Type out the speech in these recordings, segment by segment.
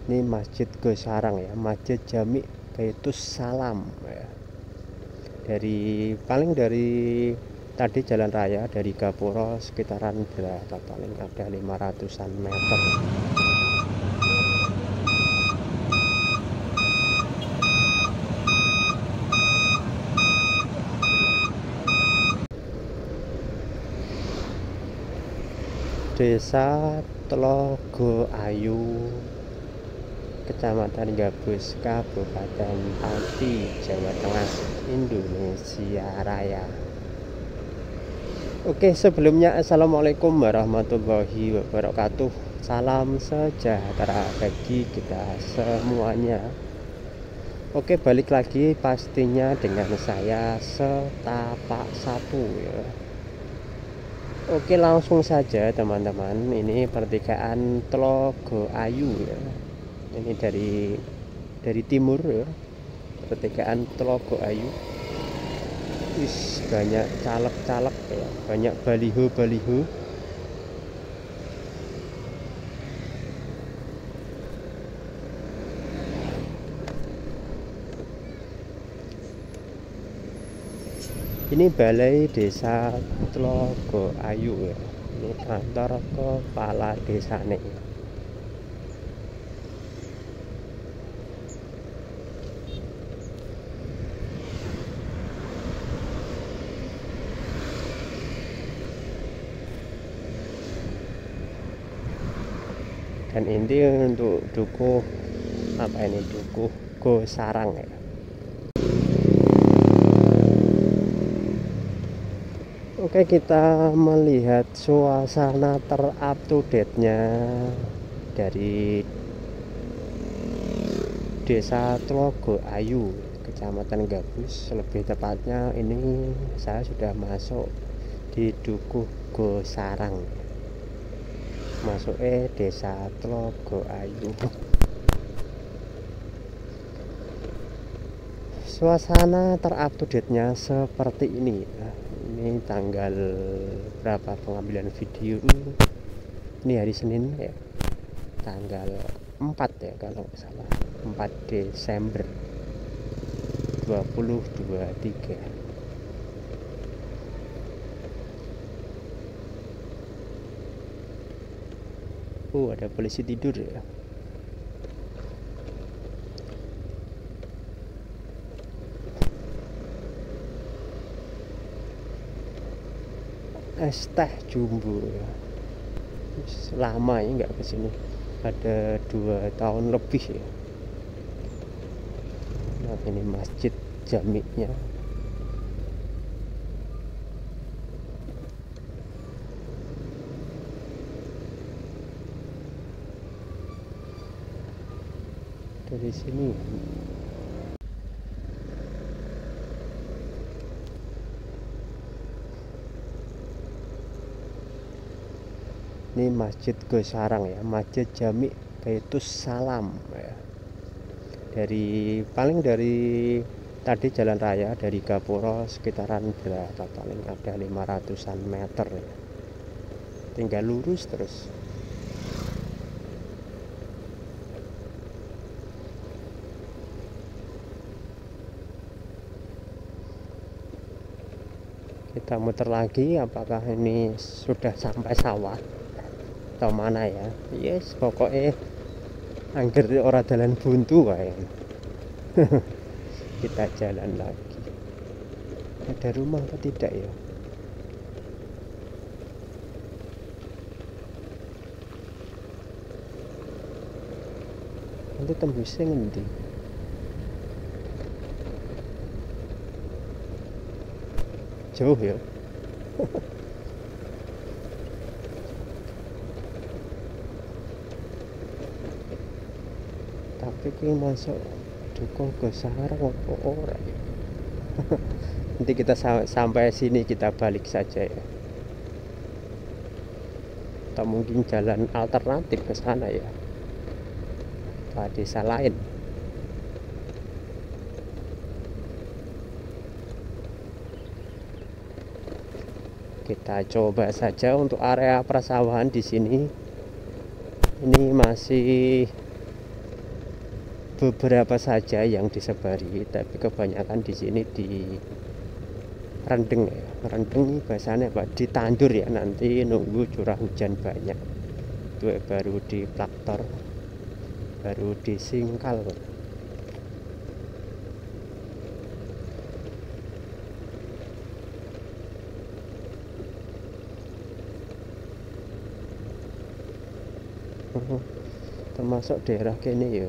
Ini Masjid Gosarang ya, Masjid Jami Baitus Salam ya. Dari tadi jalan raya dari Gapura sekitaran berapa, paling ada 500-an meter. Desa Tlogo Ayu, Kecamatan Gabus, Kabupaten Pati, Jawa Tengah, Indonesia Raya. Oke, sebelumnya assalamualaikum warahmatullahi wabarakatuh. Salam sejahtera bagi kita semuanya. Oke, balik lagi pastinya dengan saya Setapak Sapu ya. Oke, langsung saja teman-teman. Ini pertigaan Tlogo Ayu ya. Ini dari timur ya. Pertigaan Tlogo Ayu. Wis, banyak caleg-caleg ya, banyak baliho-baliho. Ini Balai Desa Tlogo Ayu ya. Ini kantor kepala desa nih. Dan ini untuk dukuh apa ini, dukuh Gosarang ya. Oke, kita melihat suasana ter-up to date-nya dari Desa Tlogo Ayu, Kecamatan Gabus. Lebih tepatnya ini saya sudah masuk di Dukuh Gosarang. Masuknya Desa Tlogo Ayu. Suasana ter-up to date-nya seperti ini ya. Ini tanggal berapa pengambilan video ini, hari Senin ya, tanggal 4 ya kalau nggak salah, 4 Desember 2023. Ada polisi tidur ya. Es teh Jumbo ya. Lama ya nggak kesini, ada 2 tahun lebih ya. Nah, ini masjid jaminya. Dari sini ini Masjid Gosarang ya, Masjid Jami Baitus Salam ya. Dari tadi jalan raya dari Gapura sekitaran berapa, paling ada 500-an meter ya. Tinggal lurus terus. Kita muter lagi, apakah ini sudah sampai sawah atau mana ya. Yes, pokoknya angger ora dalan buntu wae. Kita jalan lagi. Ada rumah atau tidak ya? Nanti tembusnya ngendi? Jauh ya. Tapi ki masuk Dukuh Gosarang apa ora ya? Nanti kita sampai sini kita balik saja ya. Atau mungkin jalan alternatif ke sana ya, ke desa lain. Kita coba saja untuk area persawahan di sini. Ini masih beberapa saja yang disebari, tapi kebanyakan di sini di rendeng ya. Rendeng bahasanya apa? Ditandur ya, nanti nunggu curah hujan banyak itu baru di traktor, baru disingkal. Termasuk daerah kene ya,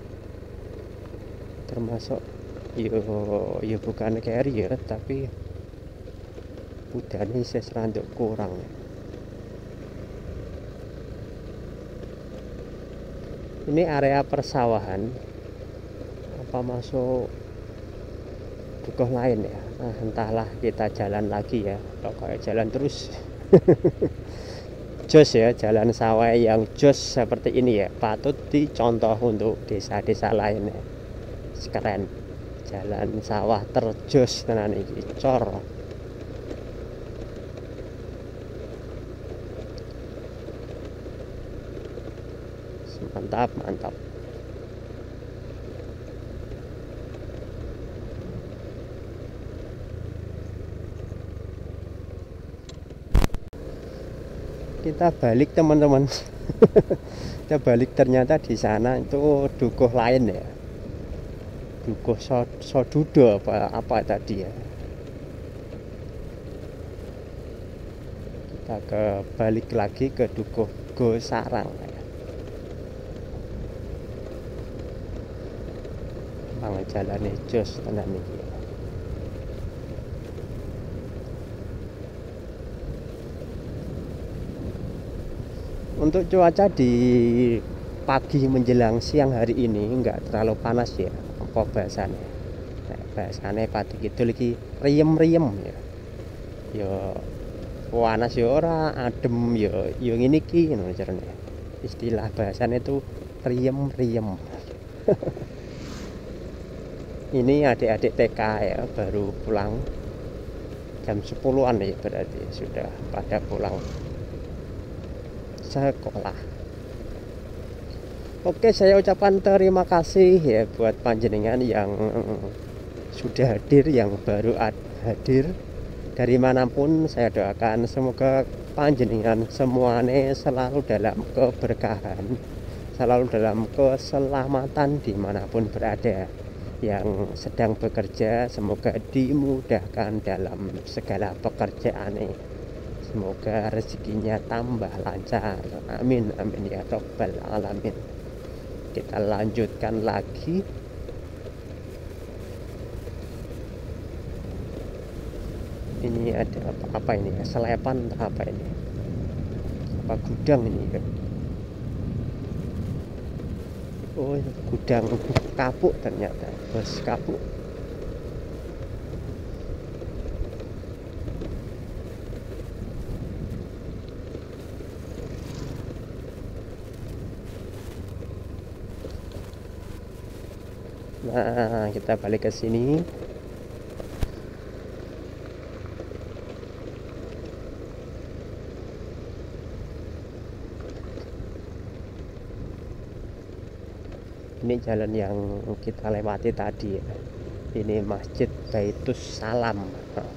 termasuk ya bukan keri ya, tapi udane isih seranduk kurang. Ini area persawahan apa masuk dukuh lain ya, nah entahlah, kita jalan lagi ya. Kalau kayak jalan terus jos ya, jalan sawah yang jos seperti ini ya patut dicontoh untuk desa-desa lain ya. Keren, jalan sawah terjos tenan iki, cor. Mantap, mantap. Kita balik teman-teman. Kita balik, ternyata di sana itu dukuh lain ya, dukuh sodudo apa tadi ya. Kita balik lagi ke dukuh Go Sarang ya. Mang jalane jos tenan iki. Untuk cuaca di pagi menjelang siang hari ini nggak terlalu panas ya, apa bahasanya, bahasanya pagi gitu lagi riem-riem ya, ya panas ya ora, adem ya ngene iki ngono carane. Istilah bahasanya itu riem-riem. Ini adik-adik TK ya, baru pulang jam 10-an ya, berarti sudah pada pulang sekolah. Oke, saya ucapkan terima kasih ya buat panjenengan yang sudah hadir, yang baru hadir dari manapun. Saya doakan semoga panjenengan semuanya selalu dalam keberkahan, selalu dalam keselamatan dimanapun berada. Yang sedang bekerja semoga dimudahkan dalam segala pekerjaannya. Semoga rezekinya tambah lancar. Amin, amin ya rabbal alamin. Kita lanjutkan lagi. Ini ada apa ini ya? Selepan apa ini? Apa gudang ini ya? Oh, gudang kapuk ternyata. Bos kapuk. Nah, kita balik ke sini. Ini jalan yang kita lewati tadi ya. Ini Masjid Baitus Salam.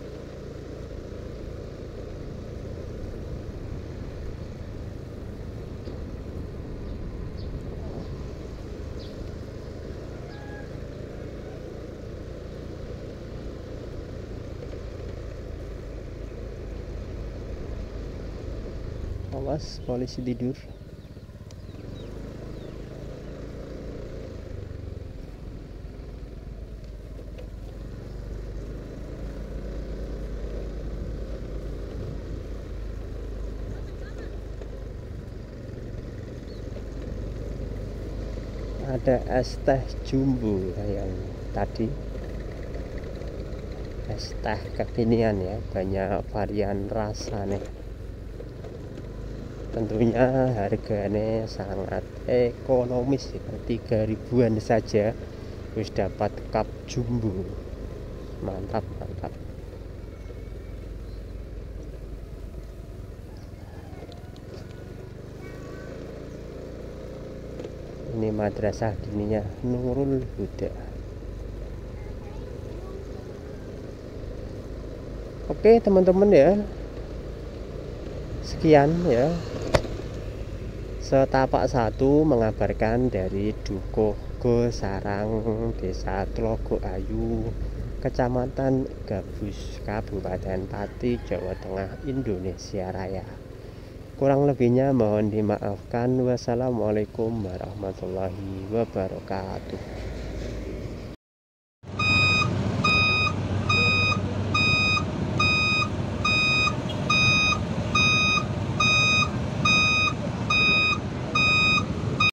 Awas, polisi tidur. Ada es teh jumbo yang tadi, es teh kekinian ya, banyak varian rasa nih. Tentunya harganya sangat ekonomis ya, 3.000-an saja terus dapat cup jumbo. Mantap, mantap. Ini Madrasah Diniyah Nurul Huda. Oke teman-teman ya, sekian ya setapak satu mengabarkan dari Dukuh Sarang, Desa Tlogo Ayu, Kecamatan Gabus, Kabupaten Pati, Jawa Tengah, Indonesia Raya. Kurang lebihnya mohon dimaafkan. Wassalamualaikum warahmatullahi wabarakatuh.